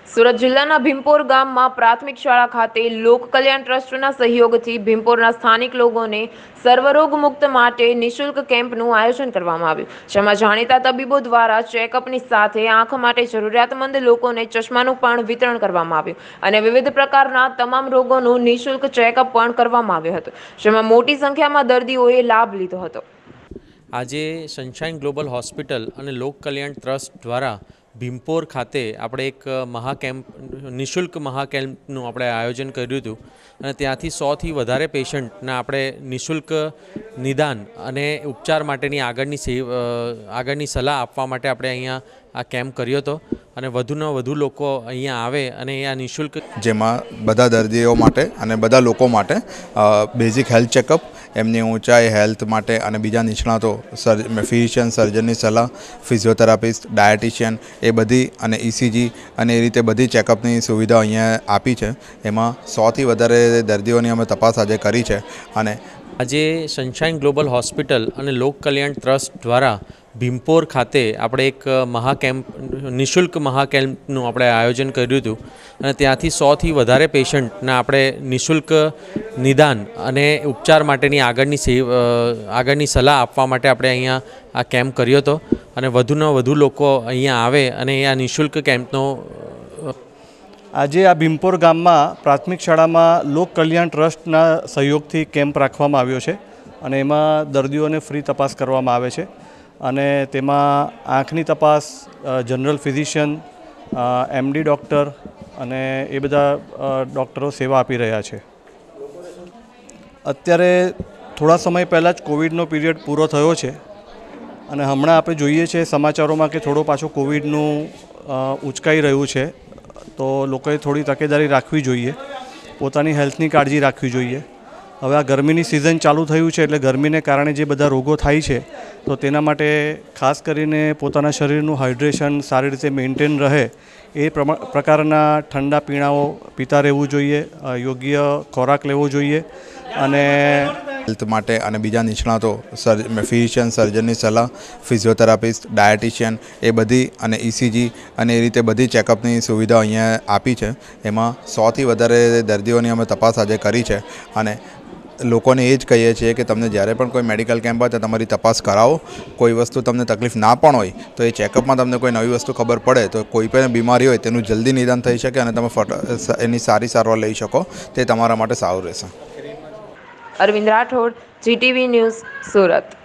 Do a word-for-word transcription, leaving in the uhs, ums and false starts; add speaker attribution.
Speaker 1: સુરત જિલ્લાના ભીમપોર ગામમાં પ્રાથમિક શાળા ખાતે લોક કલ્યાણ ટ્રસ્ટના સહયોગથી ભીમપોરના સ્થાનિક લોકોને સર્વરોગ મુક્ત માટે નિઃશુલ્ક કેમ્પનું આયોજન કરવામાં આવ્યું, જેમાં જાણીતા તબીબો દ્વારા ચેકઅપની સાથે આંખ માટે જરૂરિયાતમંદ લોકોને ચશ્માનું પણ વિતરણ કરવામાં આવ્યું અને વિવિધ પ્રકારના તમામ રોગોનું નિઃશુલ્ક ચેકઅપ પણ કરવામાં આવ્યું હતું, જેમાં મોટી સંખ્યામાં દર્દીઓએ લાભ લીધો હતો।
Speaker 2: આજે સનશાઇન ગ્લોબલ હોસ્પિટલ અને લોક કલ્યાણ ટ્રસ્ટ દ્વારા ભીમપોર ખાતે આપણે એક મહાકેમ્પ નિઃશુલ્ક મહાકેમ્પનું આપણે આયોજન કર્યું હતું અને ત્યાંથી સોથી વધારે પેશન્ટને આપણે નિઃશુલ્ક નિદાન અને ઉપચાર માટેની આગળની આગળની સલાહ આપવા માટે આપણે અહીંયા આ કેમ્પ કર્યો હતો અને વધુને વધુ લોકો અહીંયા આવે અને આ નિઃશુલ્ક
Speaker 3: જેમાં બધા દર્દીઓ માટે અને બધા લોકો માટે બેઝિક હેલ્થ ચેકઅપ, એમની ઊંચાઈ હેલ્થ માટે અને બીજા નિષ્ણાતો ફિઝિશિયન સર્જનની સલાહ, ફિઝિયોથેરાપિસ્ટ, ડાયટિશિયન એ બધી અને ઈસીજી અને એ રીતે બધી ચેકઅપની સુવિધા અહીંયા આપી છે। એમાં સોથી વધારે દર્દીઓની અમે તપાસ આજે કરી છે અને
Speaker 2: આજે સનશાઇન ગ્લોબલ હોસ્પિટલ અને લોક કલ્યાણ ટ્રસ્ટ દ્વારા ભીમપોર ખાતે આપણે એક મહાકેમ્પ નિઃશુલ્ક મહાકેમ્પનું આપણે આયોજન કર્યું હતું અને ત્યાંથી સોથી વધારે પેશન્ટને આપણે નિઃશુલ્ક નિદાન અને ઉપચાર માટેની આગળની આગળની સલાહ આપવા માટે આપણે અહીંયા આ કેમ્પ કર્યો હતો અને વધુને વધુ લોકો અહીંયા આવે અને આ નિઃશુલ્ક કેમ્પનો
Speaker 4: આજે આ ભીમપોર ગામમાં પ્રાથમિક શાળામાં લોક કલ્યાણ ટ્રસ્ટના સહયોગથી કેમ્પ રાખવામાં આવ્યો છે અને એમાં દર્દીઓને ફ્રી તપાસ કરવામાં આવે છે અને તેમાં આંખની તપાસ, જનરલ ફિઝિશિયન, એમડી ડૉક્ટર અને એ બધા ડૉક્ટરો સેવા આપી રહ્યા છે। અત્યારે થોડા સમય પહેલાં જ કોવિડનો પીરિયડ પૂરો થયો છે અને હમણાં આપણે જોઈએ છીએ સમાચારોમાં કે થોડો પાછો કોવિડનું ઉચકાઈ રહ્યું છે, તો લોકોએ થોડી તકેદારી રાખવી જોઈએ, પોતાની હેલ્થની કાળજી રાખવી જોઈએ। હવે આ ગરમીની સિઝન ચાલુ થયું છે એટલે ગરમીને કારણે જે બધા રોગો થાય છે તો તેના માટે ખાસ કરીને પોતાના શરીરનું હાઇડ્રેશન સારી રીતે મેન્ટેન રહે એ પ્રકારના ઠંડા પીણાઓ પીતા રહેવું જોઈએ, યોગ્ય ખોરાક લેવો જોઈએ અને
Speaker 3: હેલ્થ માટે અને બીજા નિષ્ણાતો ફિઝિશિયન સર્જનની સલાહ, ફિઝિયોથેરાપિસ્ટ, ડાયટિશિયન એ બધી અને ઈસીજી અને એ રીતે બધી ચેકઅપની સુવિધા અહીંયા આપી છે। એમાં સોથી વધારે દર્દીઓની અમે તપાસ આજે કરી છે અને લોકોને એ જ કહીએ છીએ કે તમને જ્યારે પણ કોઈ મેડિકલ કેમ્પ હોય તો તમારી તપાસ કરાવો। કોઈ વસ્તુ તમને તકલીફ ના પણ હોય તો એ ચેકઅપમાં તમને કોઈ નવી વસ્તુ ખબર પડે તો કોઈ પણ બીમારી હોય તેનું જલ્દી નિદાન થઈ શકે અને તમે ફટ એની સારી સારવાર લઈ શકો, તે તમારા માટે સારું રહેશે।
Speaker 1: Arvind Rathod, GTV news, Surat.